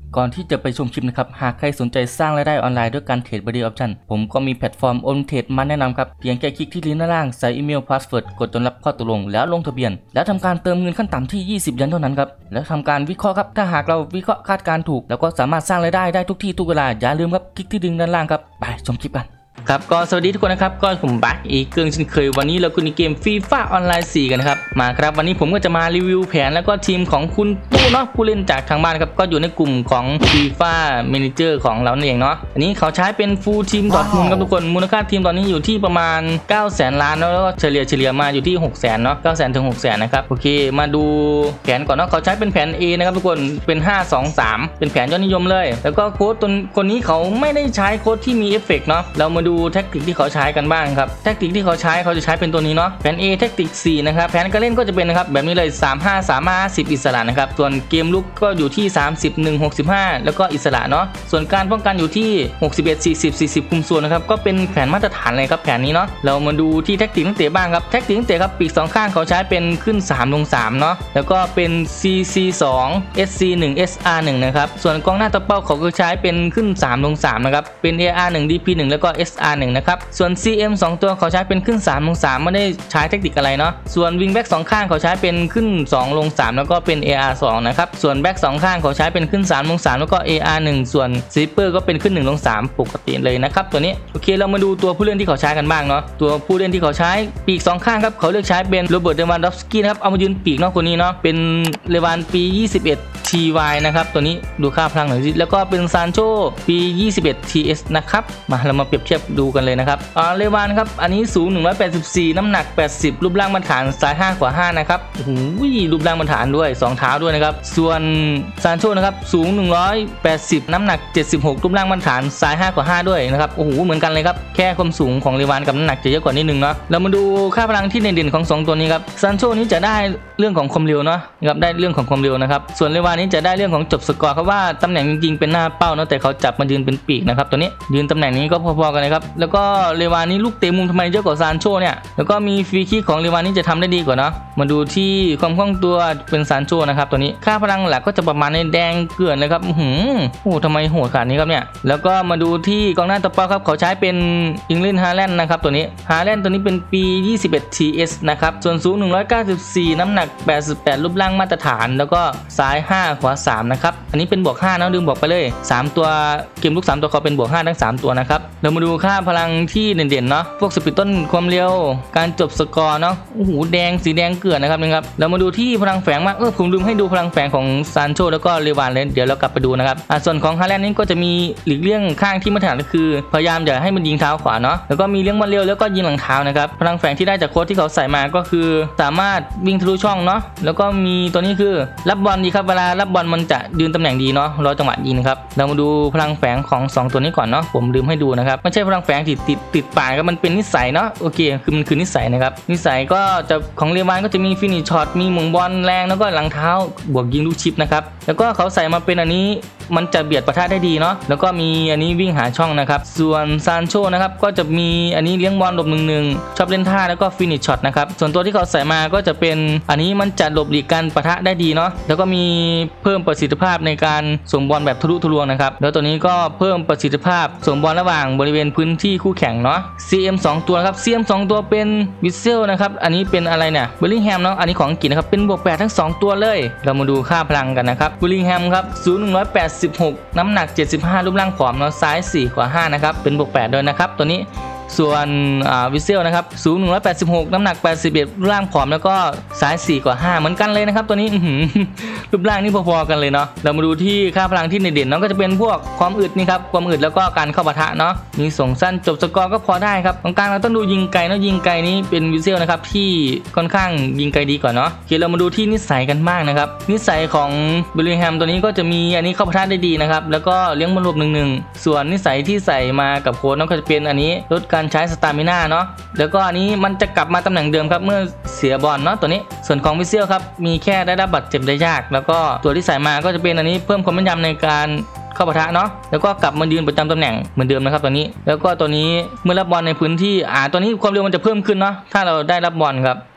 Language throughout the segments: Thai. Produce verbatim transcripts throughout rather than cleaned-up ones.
ก่อนที่จะไปชมคลิปนะครับหากใครสนใจสร้างรายได้ออนไลน์ด้วยการเทรด Body Option ผมก็มีแพลตฟอร์ม โอน เทรด มาแนะนำครับเพียงแค่คลิกที่ลิงก์ด้านล่างใส่อีเมลพาสเวิร์ดกดจนรับข้อตกลงแล้วลงทะเบียนแล้วทำการเติมเงินขั้นต่ำที่ยี่สิบเหรียญเท่านั้นครับแล้วทำการวิเคราะห์ครับถ้าหากเราวิเคราะห์คาดการณ์ถูกแล้วก็สามารถสร้างรายได้ได้ทุกที่ทุกเวลาอย่าลืมครับคลิกที่ลิงก์ด้านล่างครับไปชมคลิปกันครับก็สวัสดีทุกคนนะครับก็ผมบัคอีกเกินเช่นเคยวันนี้เราคุณในเกมฟีฟ่าออนไลน์สี่กันนะครับมาครับวันนี้ผมก็จะมารีวิวแผนแล้วก็ทีมของคุณตู้เนาะผู้เล่นจากทางบ้านครับก็อยู่ในกลุ่มของฟีฟ่าเมเนเจอร์ของเราเองเนาะอันนี้เขาใช้เป็นฟูลทีมดอทมูลครับทุกคนมูลค่าทีมตอนนี้อยู่ที่ประมาณเก้าแสนล้านแล้วก็เฉลี่ยเฉลี่ยมาอยู่ที่หกแสนเนาะเก้าแสนถึงหกแสนนะครับโอเคมาดูแผนก่อนเนาะเขาใช้เป็นแผน A นะครับทุกคนเป็นห้า สอง สามเป็นแผนยอดนิยมเลยแล้วก็โค้ดตัวคนนี้เขาไม่ได้ใช้โค้ดที่มีเอฟเฟกต์เนาะเรามาดูแท็กติกที่เขาใช้กันบ้างครับแท็กติกที่เขาใช้เขาจะใช้เป็นตัวนี้เนาะแผน A แท็กติกสี่นะครับแผนการเล่นก็จะเป็นนะครับแบบนี้เลยสาม ห้า สาม ห้า สิบอิสระนะครับส่วนเกมลุกก็อยู่ที่สามสิบ หนึ่ง หกสิบห้าแล้วก็อิสระเนาะส่วนการป้องกันอยู่ที่หกสิบเอ็ด สี่สิบ สี่สิบคุมส่วนนะครับก็เป็นแผนมาตรฐานเลยครับแผนนี้เนาะเรามาดูที่แท็กติกนักเตะบ้างครับแท็กติกนักเตะครับปีกสองข้างเขาใช้เป็นขึ้นสามลงสามเนาะแล้วก็เป็น ซี ซี สอง เอส ซี หนึ่ง เอส อาร์ หนึ่งนะครับส่วนกองหน้าตัวเป้าเขาก็ใช้เป็นขึ้นสามลงสามนะครับเป็น เอ อาร์ หนึ่ง ดี พี หนึ่ง แล้วก็ เอส อาร์ หนึ่งนะครับส่วน ซี เอ็ม สอง ตัวเขาใช้เป็นขึ้นสามลงสามไม่ได้ใช้เทคนิคอะไรเนาะส่วนวิงแบ็กสองข้างเขาใช้เป็นขึ้นสองลงสามแล้วก็เป็น เอ อาร์ สองนะครับส่วนแบ็กสองข้างเขาใช้เป็นขึ้นสามลงสามแล้วก็ เอ อาร์ หนึ่งส่วนสลิปเปอร์ก็เป็นขึ้นหนึ่งลงสามปกติเลยนะครับตัวนี้โอเคเรามาดูตัวผู้เล่นที่เขาใช้กันบ้างเนาะตัวผู้เล่นที่เขาใช้ปีกสองข้างครับเขาเลือกใช้เป็นโรเบิร์ต เลวานดอฟสกี้นะครับเอามายืนปีกเนาะคนนี้เนาะเป็นเลวานปียี่สิบเอ็ด ที วาย นะครับตัวนี้ดูค่าพลังหน่อยสิแล้วก็เป็นซานโชปียี่สิบเอ็ด ที เอส นะครับมาเรามาเปรียบเทียบดูกันเลยนะครับอ่าเลวานครับอันนี้สูงหนึ่งร้อยแปดสิบสี่น้ำหนักแปดสิบรูปร่างมาตรฐานซ้ายห้าขวาห้านะครับโอ้โหรูปร่างมาตรฐานด้วยสองเท้าด้วยนะครับส่วนซานโชนะครับสูงหนึ่งร้อยแปดสิบน้ำหนักเจ็ดสิบหกรูปร่างมาตรฐานซ้ายห้าขวาห้าด้วยนะครับโอ้โหเหมือนกันเลยครับแค่ความสูงของเลวานกับน้ำหนักจะเยอะกว่านิดนึงเนาะเรามาดูค่าพลังที่เด่นๆของสองตัวนี้ครับซานโชนี้จะได้เรื่องของความเร็วเนาะครับได้เรื่องของความเร็วนะครับส่วนเลวานนี้จะได้เรื่องของจบสกอร์ครับว่าตำแหน่งจริงๆเป็นหน้าเป้าเนาะแต่เขาจับมายืนเป็นปีกนะครับตัวนี้ยืนตำแหน่งนี้ก็พอๆกันเลยครับแล้วก็เลวานนี้ลูกเตะมุมทำไมเยอะกว่าซานโชเนี่ยแล้วก็มีฟรีคิกของเลวานนี้จะทำได้ดีกว่าเนาะมาดูที่ความคล่องตัวเป็นซานโชนะครับตัวนี้ค่าพลังหลักก็จะประมาณในแดงเกลื่อนเลยครับหืมโอ้ทำไมโหดขนาดนี้ครับเนี่ยแล้วก็มาดูที่กองหน้าตัวเป้าครับเขาใช้เป็นอิงลินฮาแลนด์นะครับตัวนี้ฮาแลนด์ตัวนี้เป็นปียี่สิบเอ็ด ที เอส นะครับส่วนสูงหนึ่งร้อยเก้าสิบสี่น้ำหนักแปดสิบแปดรูปร่างมาตรฐานแล้วก็ซ้ายห้าขวาสามนะครับอันนี้เป็นบวกห้านะลืมบอกไปเลยสามตัวเกมลูกสามตัวเขาเป็นบวกห้าทั้งสามตัวนะครับเรามาดูค่าพลังที่เด่นๆเนาะพวกสปีดต้นความเร็วการจบสกอร์เนาะโอ้โหแดงสีแดงเกลือนนะครับนะครับเรามาดูที่พลังแฝงมากเออผมลืมให้ดูพลังแฝงของซานโชแล้วก็เลวานเลยเดี๋ยวเรากลับไปดูนะครับอ่ะส่วนของฮาแลนด์นี่ก็จะมีหลีกเลี่ยงข้างที่มาตรฐานก็คือพยายามอย่าให้มันยิงเท้าขวาเนาะแล้วก็มีเลี้ยงบอลเร็วแล้วก็ยิงหลังเท้านะครับพลังแฝงที่ได้จากโค้ชที่เขาใส่มาก็คือสามารถวิ่งทะลุช่องเนาะแล้วก็มีตัวนี้คือรับบอลดีครับเวลารับบอลมันจะยืนตำแหน่งดีเนาะรอจังหวะยิงครับเรามาดูพลังแฝงของสองตัวนี้ก่อนเนาะผมลืมให้ดูนะครับไม่ใช่พลังแฝงติดติดติดปากครับมันเป็นนิสัยเนาะโอเคคือมันคือนิสัยนะครับนิสัยก็จะของเรวานก็จะมีฟินิชช็อตมีหม่งบอลแรงแล้วก็หลังเท้าบวกยิงลูกชิปนะครับแล้วก็เขาใส่มาเป็นอันนี้มันจะเบียดปะทะได้ดีเนาะแล้วก็มีอันนี้วิ่งหาช่องนะครับส่วนซานโชนะครับก็จะมีอันนี้เลี้ยงบอลหลบหนึ่งหนึ่งชอบเล่นท่าแล้วก็ฟินิชช็อตนะครับส่วนตัวที่เขาใส่มาก็จะเป็นอันนี้มันจะหลบหลีกการปะทะได้ดีเนาะแล้วก็มีเพิ่มประสิทธิภาพในการส่งบอลแบบทะลุทะลวงนะครับแล้วตัวนี้ก็เพิ่มประสิทธิภาพส่งบอลระหว่างบริเวณพื้นที่คู่แข่งเนาะ ซี เอ็ม สอง ตัวครับ ซี เอ็ม สอง ตัวเป็นวิสเซลนะครับอันนี้เป็นอะไรเนี่ยเบลลิงแฮมเนาะอันนี้ของอังกฤษนะครับเป็นบวกแปดทั้งสองตัวเลยเรามาดูค่าพลังกันนะครับเบลลิงแฮมครับสูงหนึ่งร้อยแปดสิบหกน้ำหนักเจ็ดสิบห้ารูปร่างผอมเนาะซ้ายสี่ขวาห้านะครับเป็นบวกแปดด้วยนะครับตัวนี้ส่วนวิเซลนะครับสูงหนึ่งร้อยแปดสิบหกน้ำหนักแปดสิบเอ็ดรูปร่างผอมแล้วก็ซ้ายสี่กว่าห้าเหมือนกันเลยนะครับตัวนี้รูปร่างนี่พอๆกันเลยเนาะเรามาดูที่ค่าพลังที่เด่นๆเนาะก็จะเป็นพวกความอึดนี่ครับความอึดแล้วก็การเข้าปะทะเนาะมีส่งสั้นจบสกอร์ก็พอได้ครับตรงกลางเราต้องดูยิงไกลเนาะยิงไกลนี้เป็นวิเซลนะครับที่ค่อนข้างยิงไกลดีกว่าเนาะโอเคเรามาดูที่นิสัยกันบ้างนะครับนิสัยของเบลลิงแฮมตัวนี้ก็จะมีอันนี้เข้าปะทะได้ดีนะครับแล้วก็เลี้ยงบอลหลบหนึ่งหนึ่งส่วนนิสัยที่ใส่มากับโค้ชก็จะเป็นอันนี้ลดการใช้สตามิน่าเนาะแล้วก็อันนี้มันจะกลับมาตำแหน่งเดิมครับเมื่อเสียบอลเนาะตัวนี้ส่วนของวิเซลครับมีแค่ได้รับบาดเจ็บได้ยากแล้วก็ตัวที่ใส่มาก็จะเป็นอันนี้เพิ่มความแม่นยำในการเข้าปะทะเนาะแล้วก็กลับมายืนประจำตำแหน่งเหมือนเดิมนะครับตัวนี้แล้วก็ตัวนี้เมื่อรับบอลในพื้นที่อ่าตัวนี้ความเร็วมันจะเพิ่มขึ้นเนาะถ้าเราได้รับบอลครับ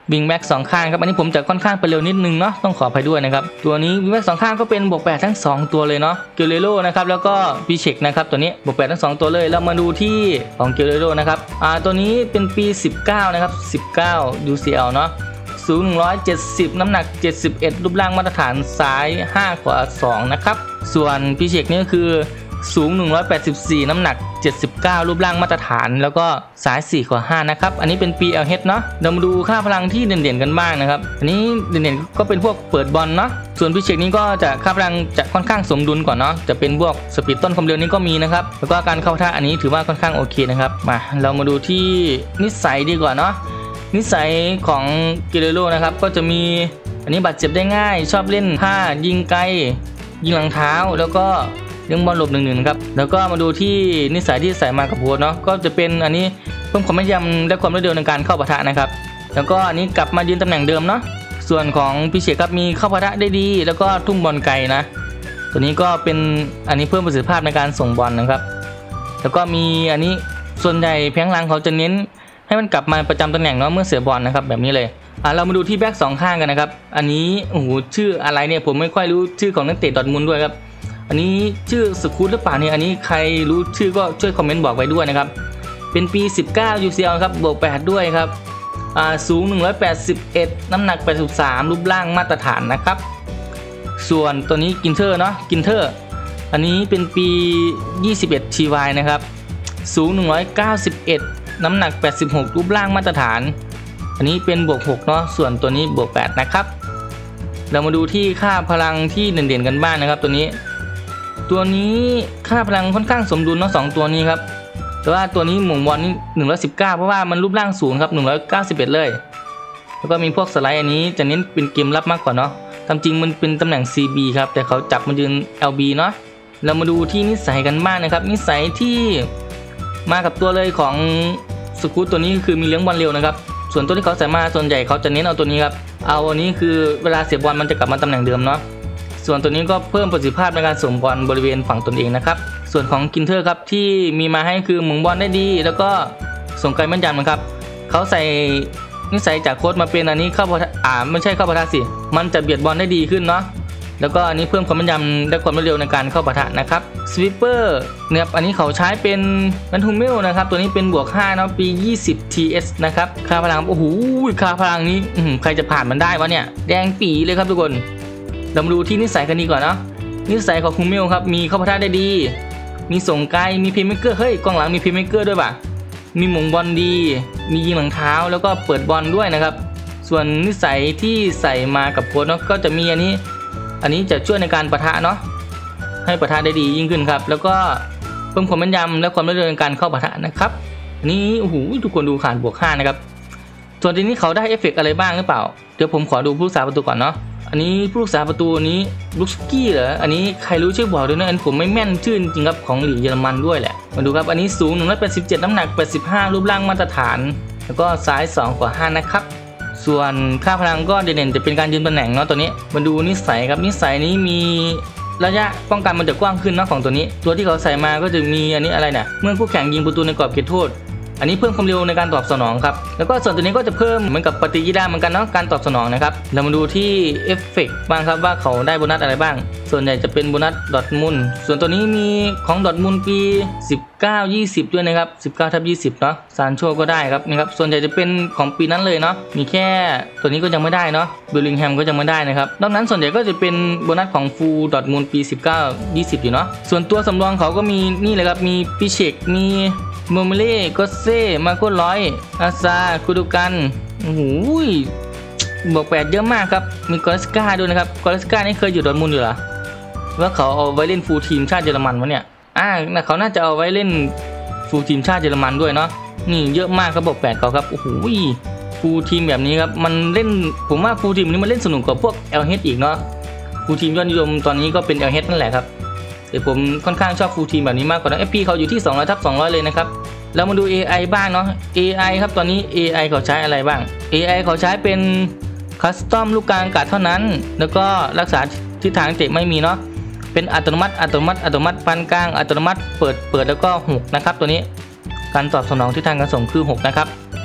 วิ่งแม็กสองข้างครับอันนี้ผมจะค่อนข้างไปเร็วนิดนึงเนาะต้องขออภัยด้วยนะครับตัวนี้วิ่งแม็กสองข้างก็เป็นบวกแปดทั้งสองตัวเลยเนาะเกลเลโรนะครับแล้วก็ปีเชกนะครับตัวนี้บวกแปดทั้งสองตัวเลยเรามาดูที่ของเกลเลโรนะครับอ่าตัวนี้เป็นปีสิบเก้านะครับสิบเก้า ยู ซี แอล เนาะสูงหนึ่งร้อยเจ็ดสิบน้ำหนักเจ็ดสิบเอ็ดรูปร่างมาตรฐานซ้ายห้าขวาสองนะครับส่วนปีเชกนี่ก็คือสูงหนึ่งร้อยแปดสิบสี่น้ำหนักเจ็ดสิบเก้ารูปร่างมาตรฐานแล้วก็ซ้ายสี่ขวาห้านะครับอันนี้เป็น ปี แอล เอช เนาะเรามาดูค่าพลังที่เด่นๆกันบ้างนะครับอันนี้เด่นๆก็เป็นพวกเปิดบอลเนาะส่วนพิเชกนี้ก็จะค่าพลังจะค่อนข้างสมดุลก่อนเนาะจะเป็นพวกสปีดต้นความเร็วนี้ก็มีนะครับแล้วก็การเข้าท่าอันนี้ถือว่าค่อนข้างโอเคนะครับมาเรามาดูที่นิสัยดีกว่าเนาะนิสัยของเกเรโรนะครับก็จะมีอันนี้บาดเจ็บได้ง่ายชอบเล่นท่ายิงไกลยิงหลังเท้าแล้วก็เลี้ยงบอลหลบหนึ่งหนึ่งครับแล้วก็มาดูที่นิสัยที่ใส่มากับโพสเนาะก็จะเป็นอันนี้เพิ่มความแม่นยำและความรวดเร็วในการเข้าปะทะนะครับแล้วก็อันนี้กลับมายืนตำแหน่งเดิมเนาะส่วนของพิเชษครับมีเข้าปะทะได้ดีแล้วก็ทุ่มบอลไกลนะตัวนี้ก็เป็นอันนี้เพิ่มประสิทธิภาพในการส่งบอลนะครับแล้วก็มีอันนี้ส่วนใหญ่แผงหลังเขาจะเน้นให้มันกลับมาประจำตำแหน่งเนาะเมื่อเสียบอลนะครับแบบนี้เลยอ่ะเรามาดูที่แบ็กสองข้างกันนะครับอันนี้โอ้โหชื่ออะไรเนี่ยผมไม่ค่อยรู้ชื่อของนักเตะดอร์ทมุนด์ด้วยครับอันนี้ชื่อสกูตหรือเปล่าเนี่ยอันนี้ใครรู้ชื่อก็ช่วยคอมเมนต์บอกไว้ด้วยนะครับเป็นปีสิบเก้า ยู ซี แอล ครับบวกแปดด้วยครับอ่าสูงหนึ่งร้อยแปดสิบเอ็ดน้ำหนักแปดสิบสามรูปร่างมาตรฐานนะครับส่วนตัวนี้กินเทอร์เนาะกินเทอร์อันนี้เป็นปียี่สิบเอ็ด ที วาย นะครับสูงหนึ่งร้อยเก้าสิบเอ็ดน้ำหนักแปดสิบหกรูปร่างมาตรฐานอันนี้เป็นบวกหกเนาะส่วนตัวนี้บวกแปดนะครับเรามาดูที่ค่าพลังที่เด่นๆกันบ้าง นะครับตัวนี้ตัวนี้ค่าพลังค่อนข้างสมดุลเนาะสองตัวนี้ครับแต่ว่าตัวนี้หม่งบอลนี่หนึ่งร้อยสิบเก้าเพราะว่ามันรูปร่างสูงครับหนึ่งร้อยเก้าสิบเอ็ดเลยแล้วก็มีพวกสไลด์อันนี้จะเน้นเป็นเกมรับมากกว่าเนาะตามจริงมันเป็นตำแหน่ง ซี บี ครับแต่เขาจับมายืน แอล บี เนาะเรามาดูที่นิสัยกันบ้าง นะครับนิสัยที่มากับตัวเลยของสกูตตัวนี้คือมีเลี้ยงบอลเร็วนะครับส่วนตัวที่เขาใส่มาส่วนใหญ่เขาจะเน้นเอาตัวนี้ครับเอาอันนี้คือเวลาเสียบอลมันจะกลับมาตำแหน่งเดิมเนาะส่วนตัวนี้ก็เพิ่มประสิทธิภาพในการส่งบอลบริเวณฝั่งตนเองนะครับส่วนของกินเทอร์ครับที่มีมาให้คือหมุนบอลได้ดีแล้วก็ส่งไกลแม่นยำนะครับเขาใส่นิสัยจากโค้ชมาเป็นอันนี้เข้าอ่าไม่ใช่เข้าปะทะสิมันจะเบียดบอลได้ดีขึ้นเนาะแล้วก็อันนี้เพิ่มความแม่นยำและความรวดเร็วในการเข้าปะทะนะครับสวิปเปอร์เนี่ยอันนี้เขาใช้เป็นนันทูเมลนะครับตัวนี้เป็นบวกห้าเนาะปียี่สิบ ที เอส นะครับค่าพลังโอ้โหค่าพลังนี้ใครจะผ่านมันได้วะเนี่ยแดงปีเลยครับทุกคนเรามาดูที่นิสัยกันดีก่อนเนาะนิสัยของคูเมลครับมีเข้าปะทะได้ดีมีส่งไกลมีเพย์เมเกอร์เฮ้ยกองหลังมีเพย์เมเกอร์ด้วยป่ะมีหม่งบอลดีมียิงหลังเท้าแล้วก็เปิดบอลด้วยนะครับส่วนนิสัยที่ใส่มากับโค้ชเนาะก็จะมีอันนี้อันนี้จะช่วยในการปะทะเนาะให้ปะทะได้ดียิ่งขึ้นครับแล้วก็เพิ่มความแม่นยำและความรวดเร็วในการเข้าปะทะนะครับอันนี้โอ้โหทุกคนดูขาดบวกห้านะครับส่วนทีนี้เขาได้เอฟเฟกต์อะไรบ้างหรือเปล่าเดี๋ยวผมขอดูผู้รักษาประตูก่อนเนาะอันนี้ผู้รักษาประตูนี้ลุสกี้เหรออันนี้ใครรู้ชื่อบอกด้วยนะอันผมไม่แม่นชื่อจริงครับของหลีกเยอรมันด้วยแหละมาดูครับอันนี้สูงหนึ่งร้อยแปดสิบเจ็ดน้ำหนักแปดสิบห้ารูปร่างมาตรฐานแล้วก็ซ้ายสองขวาห้านะครับส่วนค่าพลังก็เด่นๆจะเป็นการยืนตำแหน่งเนาะตัวนี้มาดูนิสัยครับนิสัยนี้มีระยะป้องกันมันจะกว้างขึ้นเนาะของตัวนี้ตัวที่เขาใส่มาก็จะมีอันนี้อะไรเนี่ยเมื่อคู่แข่งยิงประตูในกรอบเขตโทษอันนี้เพิ่มความเร็วในการตอบสนองครับแล้วก็ส่วนตัวนี้ก็จะเพิ่มเหมือนกับปฏิกิริยาเหมือนกันเนาะการตอบสนองนะครับเรามาดูที่เอฟเฟกต์บ้างครับว่าเขาได้โบนัสอะไรบ้างส่วนใหญ่จะเป็นโบนัสดอร์ทมุนด์ส่วนตัวนี้มีของดอร์ทมุนด์ปีสิบเก้า ยี่สิบด้วยนะครับสิบเก้าทับยี่สิบเนาะซานโชก็ได้ครับนะครับส่วนใหญ่จะเป็นของปีนั้นเลยเนาะมีแค่ตัวนี้ก็ยังไม่ได้เนาะเบลลิงแฮมก็ยังไม่ได้นะครับนอกนั้นส่วนใหญ่ก็จะเป็นโบนัสของฟูลดอร์ทมุนด์ปีสิบเก้า ยี่สิบอยู่เนาะส่วนตัวสำรองเขาก็มีนี่เลยครับมีปิเชกมีโมเมเล่โกเซ่มาโกร้อยอาซาคูดูกันโอ้โหบวกแปดเยอะมากครับมีกอร์สกาด้วยนะครับกอร์สกานี่เคยอยู่ดอร์ทมุนด์อยู่เหรอว่าเขาเอาไว้เล่นฟูลทีมชาติเยอรมันวะเนี่ยอ่าเขาน่าจะเอาไว้เล่นฟูลทีมชาติเยอรมันด้วยเนาะนี่เยอะมากครับบวกแปดเขาครับโอ้โหฟูลทีมแบบนี้ครับมันเล่นผมว่าฟูลทีมนี้มันเล่นสนุกกว่าพวก แอล เอช อีกเนาะฟูลทีมยอดนิยมตอนนี้ก็เป็น แอล เอช นั่นแหละครับแต่ผมค่อนข้างชอบฟูลทีมแบบนี้มากกว่านะ เอฟ พี เขาอยู่ที่สองร้อยทับสองร้อยเลยนะครับเรามาดู เอ ไอ บ้างเนาะ เอ ไอ ครับตอนนี้ เอ ไอ เขาใช้อะไรบ้าง เอ ไอ เขาใช้เป็นคัสตอมลูกกลางอากาศเท่านั้นแล้วก็รักษาทิศทางเตะไม่มีเนาะเป็นอัตโนมัติอัตโนมัติอัตโนมัติปานกลางอัตโนมัติเปิดเปิดแล้วก็หกนะครับตัวนี้การตอบสนองทิศทางการส่งคือหกนะครับ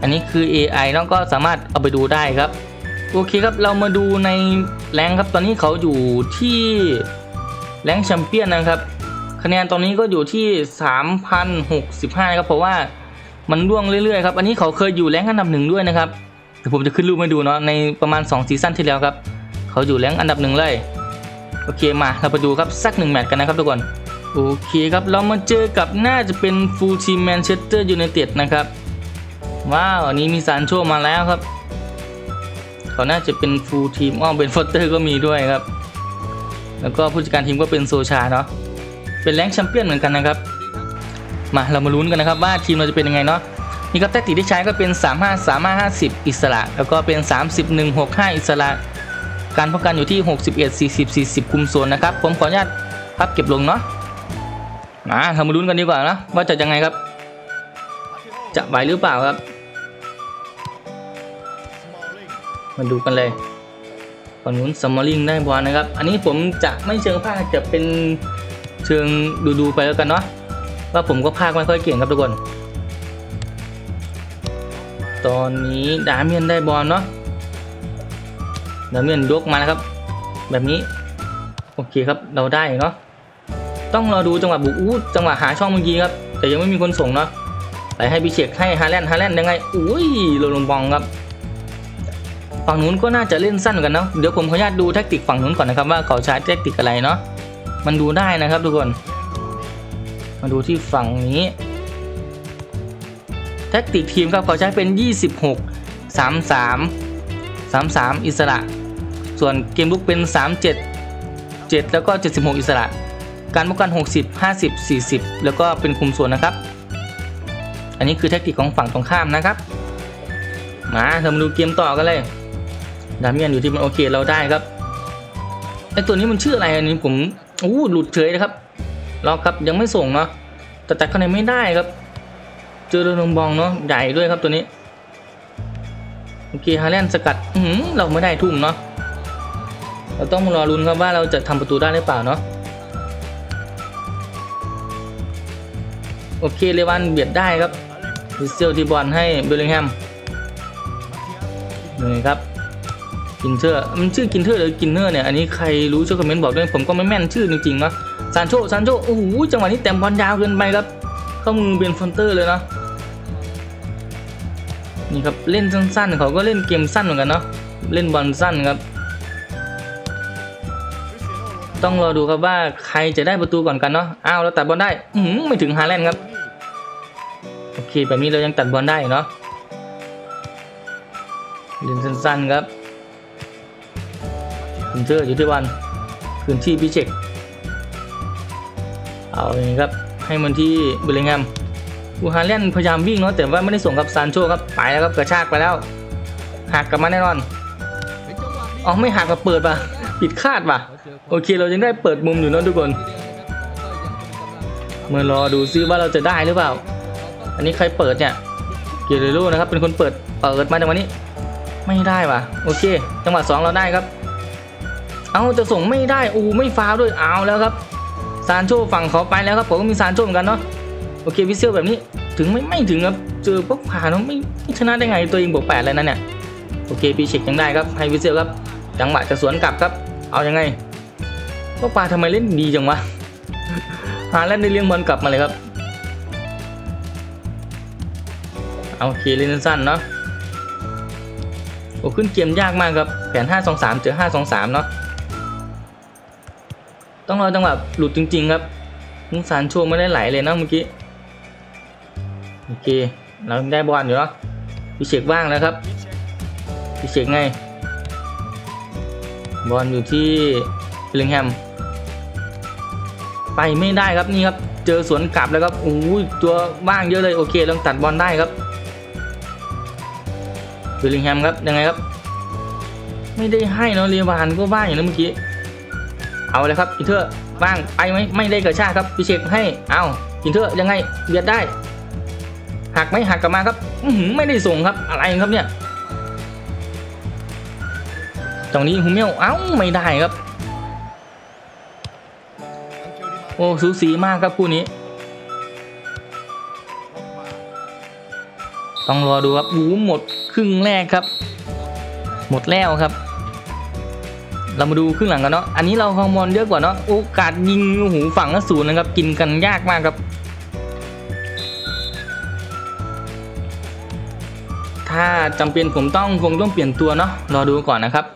อันนี้คือ เอ ไอ เนาะก็สามารถเอาไปดูได้ครับโอเคครับเรามาดูในแรงครับตอนนี้เขาอยู่ที่แรงแชมเปี้ยนนะครับคะแนนตอนนี้ก็อยู่ที่ สามพันหกสิบห้า ครับเพราะว่ามันร่วงเรื่อยๆครับอันนี้เขาเคยอยู่แรงอันดับหนึ่งด้วยนะครับเดี๋ยวผมจะขึ้นรูปให้ดูเนาะในประมาณสองซีซั่นที่แล้วครับเขาอยู่แรงอันดับหนึ่งเลยโอเคมาเราไปดูครับสักหนึ่งแมตช์กันนะครับทุกคนโอเคครับเรามาเจอกับน่าจะเป็นฟูลทีมแมนเชสเตอร์ยูไนเต็ดนะครับว้าวอันนี้มีซานโชมาแล้วครับเขาน่าจะเป็นฟูลทีมอ้อเป็นฟอสเตอร์ก็มีด้วยครับแล้วก็ผู้จัดการทีมก็เป็นโซชาเนาะเป็นแรงแชมเปี้ยนเหมือนกันนะครับมาเรามาลุ้นกันนะครับว่าทีมเราจะเป็นยังไงเนาะนี่ครับแทคติกที่ใช้ก็เป็นสามห้า สามห้า ห้าสิบอิสระแล้วก็เป็นสามสิบ หนึ่ง หก ห้าอิสระการป้องกันอยู่ที่หกสิบเอ็ด สี่สิบ สี่สิบคุมโซนนะครับผมขออนุญาตพับเก็บลงเนาะมาเรามาลุ้นกันดีกว่านะว่าจะยังไงครับจะไหวหรือเปล่าครับมาดูกันเลยฝั่งนู้นสมอลลิงได้บอลนะครับอันนี้ผมจะไม่เชิงภาคจะเป็นเชิงดูๆไปแล้วกันเนาะว่าผมก็ภาคไม่ค่อยเก่งครับทุกคนตอนนี้ดาเมียนได้บอลเนาะดาเมียนยกมาแล้วครับแบบนี้โอเคครับเราได้เนาะต้องรอดูจังหวะบุกอู้จังหวะหาช่องเมื่อกี้ครับแต่ยังไม่มีคนส่งเนาะไปให้บิเชกให้ฮาแลนด์ฮาแลนด์ยังไงอุ้ยโรลงบองครับฝั่งนู้นก็น่าจะเล่นสั้นกันเนาะเดี๋ยวผมขออนุญาตดูแทคติกฝั่งนู้นก่อนนะครับว่าเขาใช้แทคติกอะไรเนาะมันดูได้นะครับทุกคนมาดูที่ฝั่งนี้แทคติกทีมครับเขาใช้เป็นยี่สิบหก สามสาม สามสามอิสระส่วนเกมลุกเป็นสามเจ็ด เจ็ดแล้วก็เจ็ดสิบหกอิสระการป้องกันหกสิบ ห้าสิบ สี่สิบแล้วก็เป็นคุมส่วนนะครับอันนี้คือแทคติกของฝั่งตรงข้ามนะครับมาเรามาดูเกมต่อกันเลยดาเมียนอยู่ที่มันโอเคเราได้ครับไอตัวนี้มันชื่ออะไรอันนี้ผมอู้หลุดเฉยนะครับรอครับยังไม่ส่งเนาะแต่แต่คะแนนไม่ได้ครับเจอโดนบองเนาะใหญ่ด้วยครับตัวนี้โอเคฮาแลนด์สกัดอืมเราไม่ได้ทุ่มเนาะเราต้องรอลุ้นครับว่าเราจะทำประตูได้หรือเปล่าเนาะโอเคเลวันเบียดได้ครับดิเซลที่บอลให้เบลลิงแฮมนี่ครับกินเทอร์มันชื่อกินเทอร์หรือกินเนอร์เนี่ยอันนี้ใครรู้ช่วยคอมเมนต์บอกด้วยผมก็ไม่แม่นชื่อจริงๆเนาะซานโชซานโชโอ้โหจังหวะนี้แต้มบอลยาวเกินไปครับเข้ามือเบนฟอนเตอร์เลยเนาะนี่ครับเล่นสั้นๆเขาก็เล่นเกมสั้นเหมือนกันเนาะเล่นบอลสั้นครับต้องรอดูครับว่าใครจะได้ประตูก่อนกันเนาะอ้าวเราตัดบอลได้อืมไม่ถึงฮาแลนด์ครับโอเคแบบนี้เรายังตัดบอลได้เนาะเล่นสั้นๆครับคุณเจออยู่ที่บอลคืนที่พิเชกเอาอย่างนี้ครับให้มันที่เบลลิงแฮมอูฮาแลนด์พยายามวิ่งเนาะแต่ว่าไม่ได้ส่งกับซานโชครับไปแล้วครับกระชากไปแล้วหักกลับมาแน่นอนอ๋อไม่หักกับเปิดป่ะผิดคาดป่ะโอเคเรายังได้เปิดมุมอยู่นะทุกคนเมื่อรอดูซิว่าเราจะได้หรือเปล่าอันนี้ใครเปิดเนี่ยเกเรโร่นะครับเป็นคนเปิดเปิดมาจังหวะนี้ไม่ได้ว่ะโอเคจังหวะสองเราได้ครับเอาจะส่งไม่ได้โอ้ไม่ฟาวด้วยเอาแล้วครับซานโชฝั่งเขาไปแล้วครับผมก็มีซานโชเหมือนกันเนาะโอเควิเซลแบบนี้ถึงไม่ไม่ถึงครับเจอพวกผ่านแล้วไม่ชนะได้ไงตัวเองบวกแปดเลยนะเนี่ยโอเคปีเช็คยังได้ครับให้วิเซลครับจังหวะจะสวนกลับครับเอายังไงพวกปลาทำไมเล่นดีจังวะหาเล่นได้เลี้ยงบอลกลับมาเลยครับโอเคเล่นสั้นเนาะโอ้ขึ้นเกมยากมากครับแผนห้า สอง สามเจอห้า สอง สามเนาะต้องรอจังหวะหลุดจริงๆครับมุซานโชไม่ได้ไหลเลยนะเมื่อกี้โอเคเราได้บอลอยู่เนาะพิเชกว่างแล้วครับพิเชกไงบอลอยู่ที่เบลลิงแฮมไปไม่ได้ครับนี่ครับเจอสวนกลับแล้วครับโอ้ยตัวว่างเยอะเลยโอเคลองตัดบอลได้ครับเบลลิงแฮมครับยังไงครับไม่ได้ให้เนาะเรียวานก็ว่างอย่างนั้นเมื่อกี้เอาเลยครับอินเทอร์ว่างไปไหมไม่ได้กระชากครับพิเชกให้เอาอินเทอร์ยังไงเบียดได้หักไหมหักกลับมาครับไม่ได้ส่งครับอะไรครับเนี่ยตรงนี้ฮูเมลเอ้าไม่ได้ครับโอ้สูสีมากครับคู่นี้ต้องรอดูครับอู้หมดครึ่งแรกครับหมดแล้วครับเรามาดูครึ่งหลังกันเนาะอันนี้เราคอมมอนเยอะกว่าเนาะโอกาสยิงหูฝั่งละศูนย์นะครับกินกันยากมากครับถ้าจำเป็นผมต้องคงต้องเปลี่ยนตัวเนาะรอดูก่อนนะครับ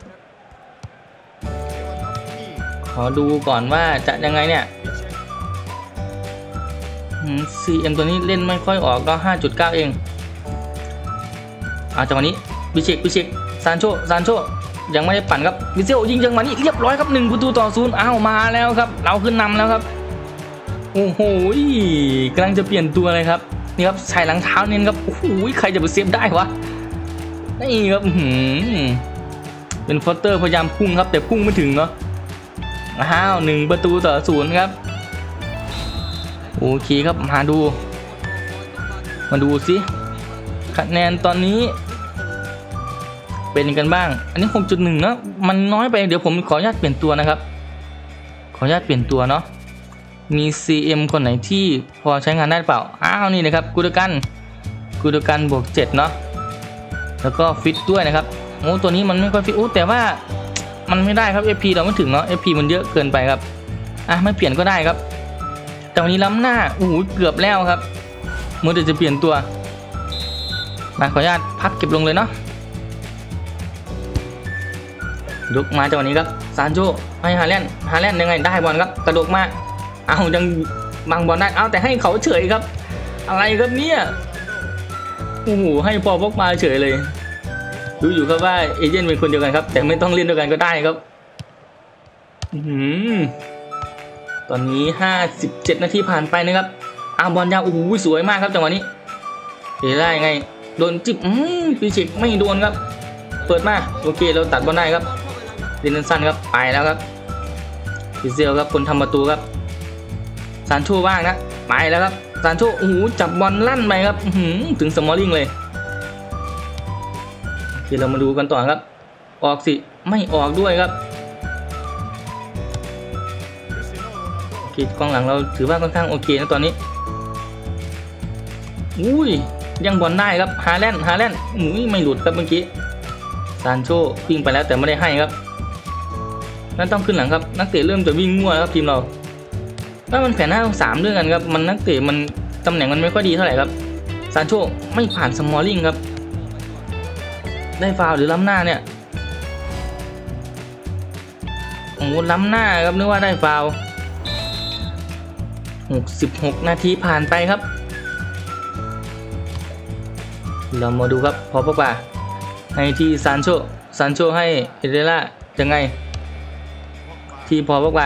ขอดูก่อนว่าจะยังไงเนี่ย ซี เอ็ม ตัวนี้เล่นไม่ค่อยออกก็ ห้าจุดเก้า เองอ่าจังหวะนี้บิเชกบิเชกซานโชซานโชยังไม่ได้ปั่นครับวิเซลยิงจังหวะนี้เรียบร้อยครับหนึ่งประตูต่อศูนย์อ้าวมาแล้วครับเราขึ้นนำแล้วครับโอ้โหกำลังจะเปลี่ยนตัวเลยครับนี่ครับใส่หลังเท้าเน้นครับโอ้โหใครจะไปเซฟได้วะนี่ครับเป็นฟอสเตอร์พยายามพุ่งครับแต่พุ่งไม่ถึงเนาะอ้าวหนึ่งประตูต่อศูนย์ครับโอเคครับมาดูมาดูสิคะแนนตอนนี้เป็นกันบ้างอันนี้ หกจุดหนึ่ง เนาะมันน้อยไปเดี๋ยวผมขออนุญาตเปลี่ยนตัวนะครับขออนุญาตเปลี่ยนตัวเนาะมี ซี เอ็ม คนไหนที่พอใช้งานได้เปล่าอ้าวนี่นะครับกูดกันกูดกันบวกเจ็ดเนาะแล้วก็ฟิตด้วยนะครับโอ้ตัวนี้มันไม่ค่อยฟิตโอ้แต่ว่ามันไม่ได้ครับ เอฟ พี เราไม่ถึงเนาะ เอฟ พี มันเยอะเกินไปครับอ่ะไม่เปลี่ยนก็ได้ครับแต่วันนี้ล้ำหน้าโอ้โหเกือบแล้วครับเมื่อเดี๋ยวจะเปลี่ยนตัวมาขออนุญาตพักเก็บลงเลยเนาะยกมาจากวันนี้ครับซานโชให้ฮาแลนด์ฮาแลนด์ยังไงได้บอลครับกระโดดมาเอายังบังบอลได้เอาแต่ให้เขาเฉยครับอะไรครับเนี่ยโอ้โหให้พอพกมาเฉยเลยรู้อยู่ครับว่าเอเจนต์เป็นคนเดียวกันครับแต่ไม่ต้องเล่นด้วยกันก็ได้ครับอืมตอนนี้ห้าสิบเจ็ดนาทีผ่านไปนะครับอาบอลยาวโอ้โหสวยมากครับจังหวะนี้เฮ้ยได้ไงโดนจิบอืมปีชิกไม่โดนครับเปิดมาโอเคเราตัดบอลได้ครับเล่นสั้นครับไปแล้วครับพิเซลครับคนทำประตูครับซานโชบ้างนะไปแล้วครับซานโชโอ้โหจับบอลลั่นไปครับถึงสมอลลิงเลยโอเคเรามาดูกันต่อครับออกสิไม่ออกด้วยครับโอเคกองหลังเราถือว่าค่อนข้างโอเคนะตอนนี้อุ้ยยังบอลได้ครับฮาแลนด์ฮาแลนด์อุ้ยไม่หลุดครับเมื่อกี้ซานโชวิ่งไปแล้วแต่ไม่ได้ให้ครับนั่นต้องขึ้นหลังครับนักเตะเริ่มจะวิ่งมั่วครับทีมเราถ้ามันแผนหน้าสามเรื่องกันครับมันนักเตะมันตำแหน่งมันไม่ค่อยดีเท่าไหร่ครับซานโชไม่ผ่านสมอลลิงครับได้ฟาวล์หรือล้ำหน้าเนี่ยโอ้ล้ำหน้าครับนึกว่าได้ฟาวล์หกสิบหกนาทีผ่านไปครับเรามาดูครับพอปกว่าให้ที่ซานโชซานโชให้เอเดล่ายังไงที่พอปกว่า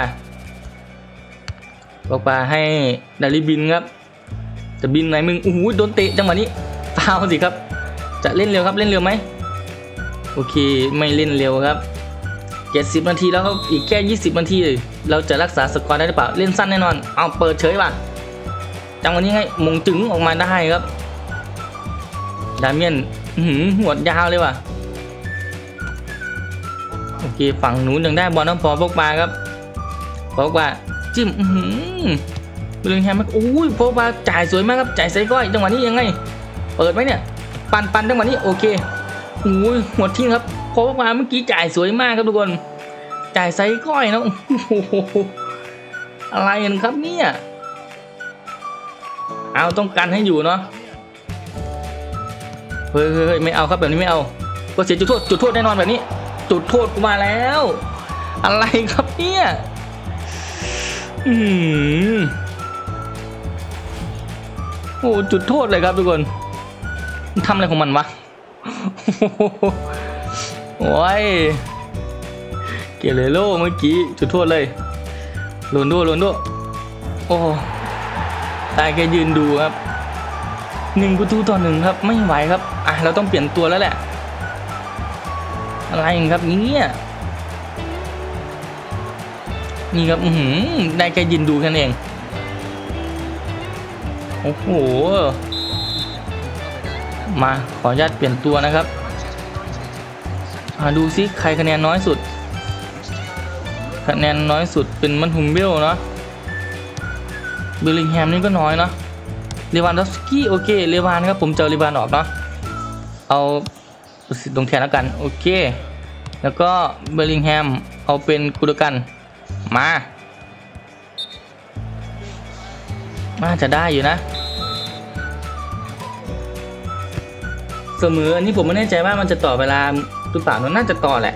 ปกว่าให้ดาริบินครับจะบินไหนมึงโอ้โหโดนเตะจังหวะนี้ฟาวล์สิครับจะเล่นเร็วครับเล่นเร็วไหมโอเคไม่เล่นเร็วครับเจ็ดสิบนาทีแล้วครับอีกแค่ยี่สิบนาทีเราจะรักษาสกอร์ได้หรือเปล่าเล่นสั้นแน่นอนเอาเปิดเฉยว่ะจังหวะนี้ไงมงจึงออกมาได้ครับดาเมียนหัวดยาวเลยว่ะโอเคฝั่งหนูยังได้บอลน้องพอพกมาครับพกมาจิ้มเรื่องแฮมโอ้ยพกมาจ่ายสวยมากครับจ่ายใส่ก้อยจังหวะนี้ยังไงเปิดไหมเนี่ยปันปันจังหวะนี้โอเคโอ้ยหัวทิ้งครับพกมาเมื่อกี้จ่ายสวยมากครับทุกคนจ่ายใส่ก้อยนะอะไรกันครับเนี่ยเอาต้องกันให้อยู่เนาะเฮ้ยเฮ้ยไม่เอาครับแบบนี้ไม่เอาก็เสียจุดโทษจุดโทษแน่นอนแบบนี้จุดโทษกูมาแล้วอะไรครับเนี่ยอืมโอ้จุดโทษเลยครับทุกคนทำอะไรของมันวะโอ้ยเกเรโลเมื่อกี้จุดโทษเลยโรนโดโรนโดโอ้ตายแกยืนดูครับหนึ่งประตูต่อหนึ่งครับไม่ไหวครับอ่ะเราต้องเปลี่ยนตัวแล้วแหละอะไรครับเนี่ยนี่ครับอือหือได้แค่ยืนดูแค่นั้นเองโอ้โหมาขออนุญาตเปลี่ยนตัวนะครับดูซิใครคะแนนน้อยสุดคะแนนน้อยสุดเป็นมันฮุมเบลเนาะเบลลิงแฮมนี่ก็น้อยเนาะเลวานดอฟสกี้โอเคเลวานครับผมเจอเลวานออกเนาะเอาลงแทนแล้วกันโอเคแล้วก็เบลลิงแฮมเอาเป็นกุลกันมาน่าจะได้อยู่นะเสมออันนี้ผมไม่แน่ใจว่ามันจะต่อเวลาหรือเปล่าน่าจะต่อแหละ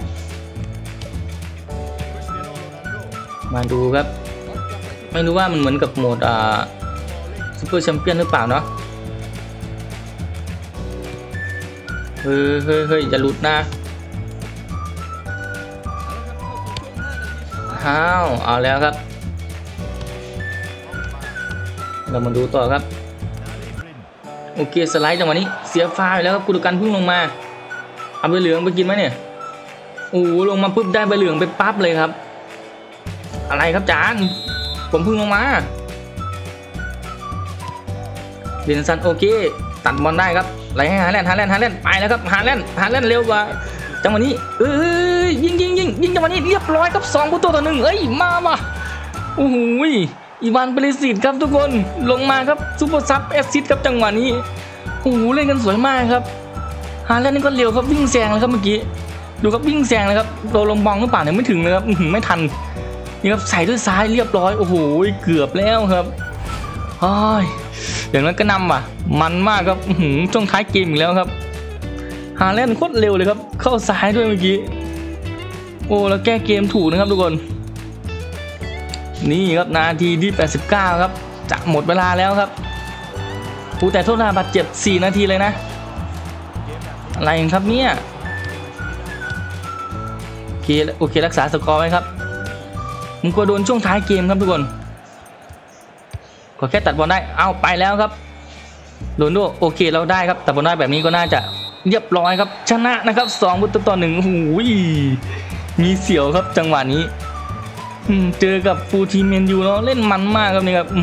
มาดูครับไม่รู้ว่ามันเหมือนกับโหมดอ่าซูเปอร์แชมเปี้ยนหรือเปล่าเนาะเฮ้ยเฮ้ยเฮ้ยจะหลุดนะอ้าวเอาแล้วครับเรามาดูต่อครับโอเคสไลด์จังหวะนี้เสียฟ้าไปแล้วครับกุลกันพุ่งลงมาเอาใบเหลืองไปกินไหมเนี่ยโอ้ลงมาปุ๊บได้ใบเหลืองไปปั๊บเลยครับอะไรครับจานผมพึ่งลงมาเดนซันโอเคตัดบอลได้ครับไหลให้ฮาแลนด์ฮาแลนด์ฮาแลนด์ไปแล้วครับฮาแลนด์ฮาแลนด์เร็วกว่าจังหวะนี้เอ้ยยิงยิงยิงยิงจังหวะนี้เรียบร้อยครับสองประตูต่อหนึ่งเอ้ยมามาโอ้โหอีวานเปริสิตครับทุกคนลงมาครับซูเปอร์ซับแอสซิสต์ครับจังหวะนี้โอ้โหเล่นกันสวยมากครับฮาแลนด์นี่ก็เร็วครับวิ่งแซงเลยครับเมื่อกี้ดูครับวิ่งแซงเลยครับโดนลมบองหรือเปล่าเนี่ยไม่ถึงเลยครับไม่ทันนี่ครับใส่ด้วยซ้ายเรียบร้อยโอ้โหเกือบแล้วครับโอ้ยอย่างนั้นก็นำว่ะมันมากครับช่วงท้ายเกมอีกแล้วครับฮาแลนด์โคตรเร็วเลยครับเข้าซ้ายด้วยเมื่อกี้โอ้แล้วแก้เกมถูกนะครับทุกคนนี่ครับนาทีที่แปดสิบเก้าครับจะหมดเวลาแล้วครับผู้แต่โทษนะบาดเจ็บสี่นาทีเลยนะอะไรครับเนี่ยโอเคโอเครักษาสกอร์ไว้ครับผมกลัวโดนช่วงท้ายเกมครับทุกคนขอแค่ตัดบอลได้เอาไปแล้วครับโดนด้วยโอเคเราได้ครับตัดบอลได้แบบนี้ก็น่าจะเรียบร้อยครับชนะนะครับสองประตูต่อหนึ่งโอ้โหมีเสียวครับจังหวะนี้เจอกับฟูลทีมแมนยูเนาะเล่นมันมากครับนี่ครับ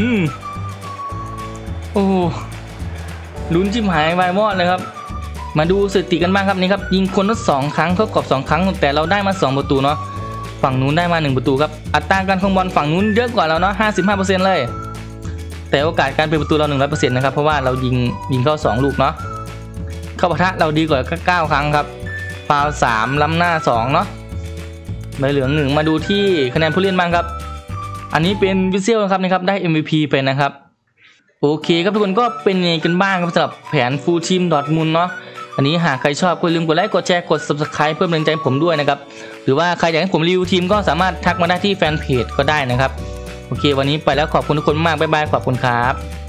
โอ้ลุ้นชิมหายวายวอดเลยครับมาดูสถิติกันบ้างครับนี่ครับยิงคนละสองครั้งเข้ากรอบสองครั้งแต่เราได้มาสองประตูเนาะฝั่งนู้นได้มาหนึ่งประตูครับอัตราการครองบอลฝั่งนู้นเยอะกว่าเราเนาะ ห้าสิบห้าเปอร์เซ็นต์ เลยแต่โอกาสการเป็นประตูเรา หนึ่งร้อยเปอร์เซ็นต์ นะครับเพราะว่าเรายิงยิงเข้าสองลูกเนาะเข้าปะทะเราดีกว่าเก้าครั้งครับฟาวล์สามล้ำหน้าสองเนาะใบเหลืองหนึ่งมาดูที่คะแนนผู้เล่นบ้างครับอันนี้เป็นวิเซลนะครับนะครับได้ เอ็ม วี พี ไปนะครับโอเคครับทุกคนก็เป็นยังไงกันบ้างครับสำหรับแผนฟูลทีมดอร์ทมุนด์เนาะอันนี้หากใครชอบก็อย่าลืมกดไลค์กดแชร์กด ซับสไครบ์ เพื่อเป็นกำลังใจผมด้วยนะครับหรือว่าใครอยากให้ผมรีวิวทีมก็สามารถทักมาได้ที่แฟนเพจก็ได้นะครับโอเควันนี้ไปแล้วขอบคุณทุกคนมากบ๊ายบายขอบคุณครับ